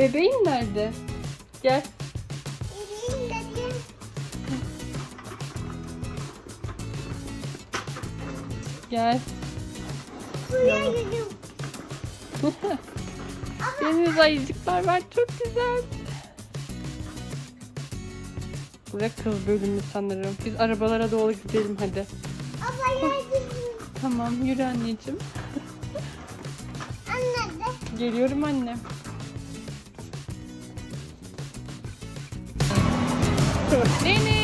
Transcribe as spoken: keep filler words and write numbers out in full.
Bebeğin nerede? Gel. Bebeğim dedi. Gel. Buraya gidiyorum. Deniz ayıcıklar var. Çok güzel. Burası kız bölümü sanırım. Biz arabalara doğru gidelim hadi. Baba yardım. Tamam yürü anneciğim. Anne de. Geliyorum annem. Deniz.